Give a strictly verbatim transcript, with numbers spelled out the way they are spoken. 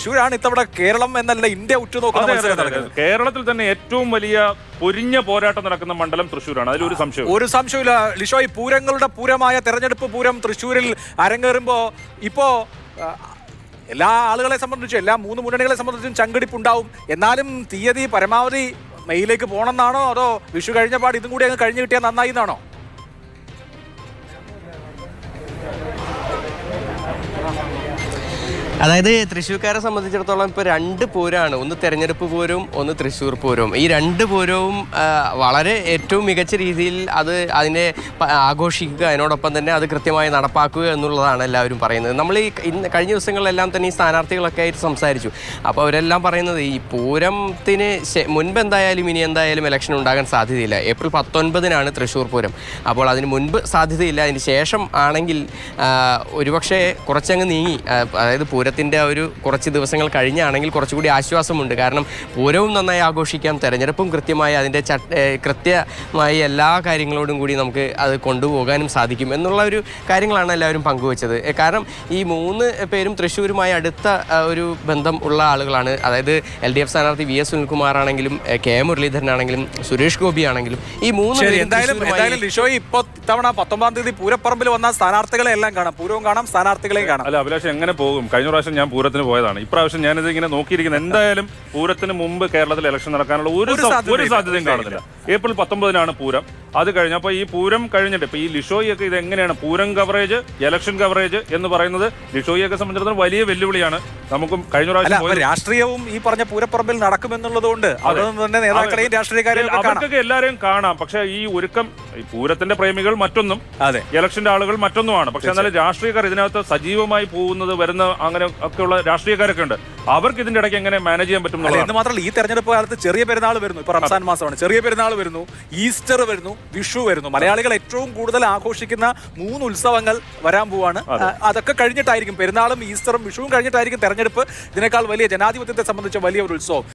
തൃശ്ശൂരാണ് ഇത്തവണ കേരളം എന്നല്ല ഇന്ത്യ ഉറ്റുനോക്കുന്ന മത്സരം നടക്കുന്നത്. കേരളത്തിൽ തന്നെ ഏറ്റവും വലിയ പൊരിഞ്ഞ പോരാട്ടം നടക്കുന്ന മണ്ഡലം തൃശ്ശൂരാണ്, അതിലൊരു സംശയം ഒരു സംശയമില്ല. ലിഷോ, ഈ പൂരങ്ങളുടെ പൂരമായ തെരഞ്ഞെടുപ്പ് പൂരം തൃശ്ശൂരിൽ അരങ്ങേറുമ്പോൾ ഇപ്പോ എല്ലാ ആളുകളെ സംബന്ധിച്ചും എല്ലാ മൂന്ന് മുന്നണികളെ സംബന്ധിച്ചും ചങ്കടിപ്പുണ്ടാവും. എന്നാലും തീയതി പരമാവധി മെയ്യിലേക്ക് പോകണമെന്നാണോ അതോ വിഷു കഴിഞ്ഞ പാട് ഇതും കൂടി അങ്ങ് കഴിഞ്ഞു കിട്ടിയാൽ നന്നായി എന്നാണോ? അതായത് തൃശ്ശൂർക്കാരെ സംബന്ധിച്ചിടത്തോളം ഇപ്പോൾ രണ്ട് പൂരമാണ്, ഒന്ന് തെരഞ്ഞെടുപ്പ് പൂരവും ഒന്ന് തൃശ്ശൂർ പൂരവും. ഈ രണ്ട് പൂരവും വളരെ ഏറ്റവും മികച്ച രീതിയിൽ അത് അതിനെ ആഘോഷിക്കുക, അതിനോടൊപ്പം തന്നെ അത് കൃത്യമായി നടപ്പാക്കുക എന്നുള്ളതാണ് എല്ലാവരും പറയുന്നത്. നമ്മൾ ഈ ഇന്ന് കഴിഞ്ഞ ദിവസങ്ങളിലെല്ലാം തന്നെ ഈ സ്ഥാനാർത്ഥികളൊക്കെ ആയിട്ട് സംസാരിച്ചു. അപ്പോൾ അവരെല്ലാം പറയുന്നത് ഈ പൂരത്തിന് മുൻപ് എന്തായാലും ഇനി എന്തായാലും ഇലക്ഷൻ ഉണ്ടാകാൻ സാധ്യതയില്ല. ഏപ്രിൽ പത്തൊൻപതിനാണ് തൃശ്ശൂർ പൂരം. അപ്പോൾ അതിന് മുൻപ് സാധ്യതയില്ല, അതിന് ശേഷം ആണെങ്കിൽ ഒരുപക്ഷെ കുറച്ചങ്ങ് നീങ്ങി, അതായത് പൂരത്തിൻ്റെ ഒരു കുറച്ച് ദിവസങ്ങൾ കഴിഞ്ഞാണെങ്കിൽ കുറച്ചുകൂടി ആശ്വാസമുണ്ട്. കാരണം പൂരവും നന്നായി ആഘോഷിക്കാം, തെരഞ്ഞെടുപ്പും കൃത്യമായി അതിൻ്റെ ചട്ട കൃത്യമായി എല്ലാ കാര്യങ്ങളോടും കൂടി നമുക്ക് അത് കൊണ്ടുപോകാനും സാധിക്കും എന്നുള്ള ഒരു കാര്യങ്ങളാണ് എല്ലാവരും പങ്കുവച്ചത്. കാരണം ഈ മൂന്ന് പേരും തൃശ്ശൂരുമായി അടുത്ത ഒരു ബന്ധം ഉള്ള ആളുകളാണ്. അതായത് എൽ ഡി എഫ് സ്ഥാനാർത്ഥി വി എസ് സുനിൽകുമാർ ആണെങ്കിലും കെ മുരളീധരനാണെങ്കിലും സുരേഷ് ഗോപി ആണെങ്കിലും ഈ മൂന്ന് എന്തായാലും ലിഷോ ഇപ്പോൾ ഇത്തവണ പത്തൊമ്പതാം തീയതി പൂരപ്പറമ്പിൽ വന്ന സ്ഥാനാർത്ഥികളെ എല്ലാം കാണാം, പൂരവും കാണാം, സ്ഥാനാർത്ഥികളെയും കാണാം. അല്ല അഭിലാഷ്, എങ്ങനെ പോകും? കഴിഞ്ഞ പ്രാവശ്യം ഞാൻ പൂരത്തിന് പോയതാണ്, ഇപ്രാവശ്യം ഞാനിത് ഇങ്ങനെ നോക്കിയിരിക്കുന്നത്. എന്തായാലും പൂരത്തിന് മുമ്പ് കേരളത്തിൽ ഇലക്ഷൻ നടക്കാനുള്ള ഒരു ഒരു സാധ്യതയും കാണുന്നില്ല. ഏപ്രിൽ പത്തൊമ്പതിനാണ് പൂരം. അത് കഴിഞ്ഞ് അപ്പോൾ ഈ പൂരം കഴിഞ്ഞിട്ട് ഇപ്പൊ ഈ ലിഷോയൊക്കെ ഇത് എങ്ങനെയാണ് പൂരം കവറേജ് ഇലക്ഷൻ കവറേജ് എന്ന് പറയുന്നത് ലിഷോയൊക്കെ സംബന്ധിച്ചിടത്തോളം വലിയ വെല്ലുവിളിയാണ്. നമുക്കും കഴിഞ്ഞ പ്രാവശ്യം രാഷ്ട്രീയവും ഈ പറഞ്ഞ പൂരപ്പറമ്പിൽ നടക്കുമെന്നുള്ളതുകൊണ്ട് തന്നെ നേതാക്കളെയും രാഷ്ട്രീയക്കാരെയും അവർക്കൊക്കെ എല്ലാവരെയും കാണാം. പക്ഷെ ഈ ഒരുക്കം ഈ പൂരത്തിന്റെ പ്രേമികൾ മറ്റൊന്നും, അതെ, ഇലക്ഷന്റെ ആളുകൾ മറ്റൊന്നുമാണ്. പക്ഷെ എന്നാലും രാഷ്ട്രീയക്കാർ ഇതിനകത്ത് സജീവമായി പോകുന്നത് വരുന്ന അങ്ങനെ ഒക്കെയുള്ള രാഷ്ട്രീയക്കാരൊക്കെ ഉണ്ട്. അവർക്ക് ഇതിന്റെ ഇടയ്ക്ക് എങ്ങനെ മാനേജ് ചെയ്യാൻ പറ്റും എന്ന് മാത്രമല്ല ഈ തെരഞ്ഞെടുപ്പ് കാലത്ത് ചെറിയ പെരുന്നാൾ വരുന്നു. ഇപ്പൊ റംസാൻ മാസമാണ്, ചെറിയ പെരുന്നാൾ വരുന്നു, ഈസ്റ്റർ വരുന്നു, വിഷു വരുന്നു. മലയാളികൾ ഏറ്റവും കൂടുതൽ ആഘോഷിക്കുന്ന മൂന്ന് ഉത്സവങ്ങൾ വരാൻ പോവാണ്. അതൊക്കെ കഴിഞ്ഞിട്ടായിരിക്കും, പെരുന്നാളും ഈസ്റ്ററും വിഷുവും കഴിഞ്ഞിട്ടായിരിക്കും തെരഞ്ഞെടുപ്പ്. ഇതിനേക്കാൾ വലിയ ജനാധിപത്യത്തെ സംബന്ധിച്ച വലിയ ഒരു ഉത്സവം.